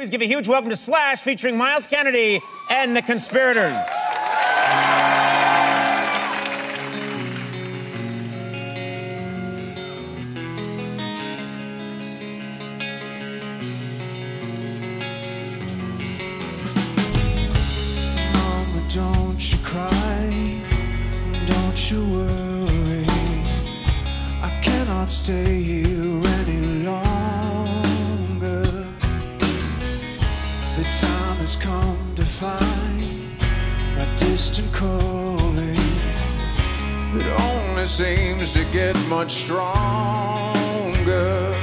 Please give a huge welcome to Slash featuring Myles Kennedy and the Conspirators. Mama, don't you cry, don't you worry. I cannot stay here any longer. The time has come to find a distant calling that only seems to get much stronger.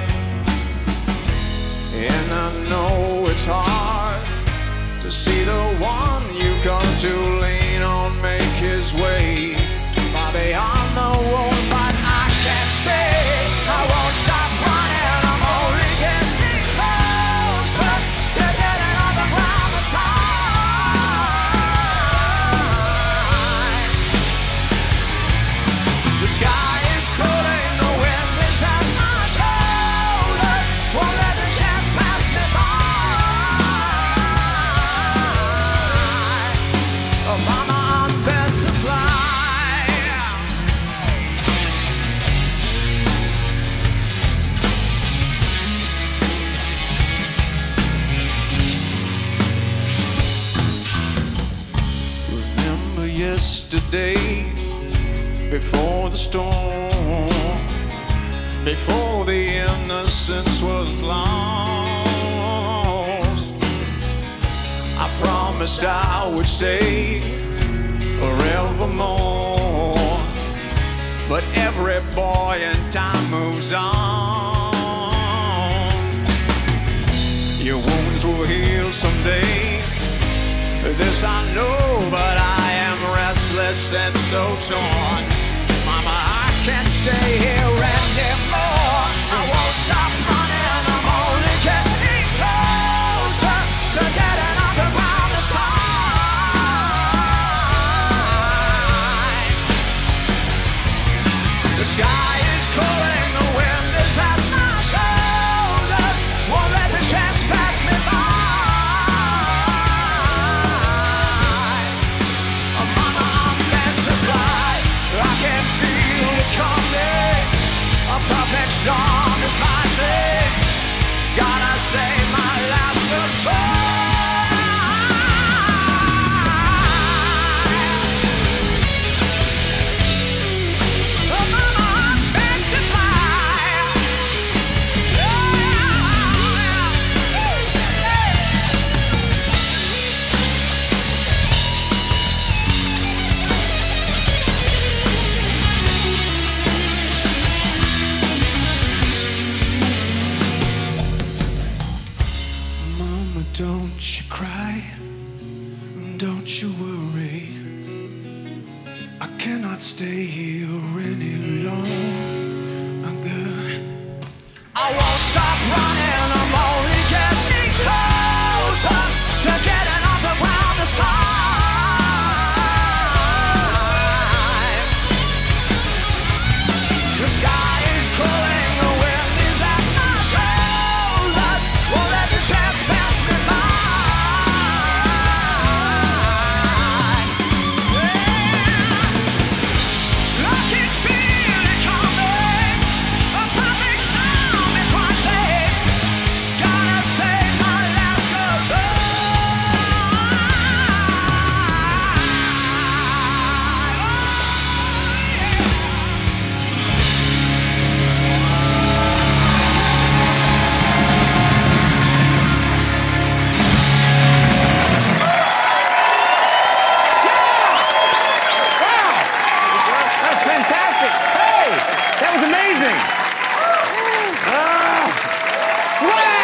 And I know it's hard to see the one you come to lean on make his way far beyond the wall, but I can't stay. I won't stop running. I'm only getting closer to getting on the ground this time. The sky is cooling, the wind is at my shoulder. Won't let the chance pass me by. Oh, mama, I'm bent to fly. Remember yesterday, before the storm, before the innocence was lost. I promised I would stay forevermore, but every boy in time moves on. Your wounds will heal someday, this I know, but I am restless and so torn. Mama, I can't stay here anymore. I won't stop running. I'm only getting closer to getting off the ground this time. The sky is cooling, the wind is at my shoulder. Won't let the chance pass me by. Perfect storm is rising. Gotta say my last goodbye. Oh, mama, I'm meant to fly. Don't you cry, don't you worry. I cannot stay here any longer. I won't stop running, I'm only getting closer to getting off the ground this time. The sky is cooling, the wind is at my shoulders. Won't let the chance pass me by. That was amazing. Slash!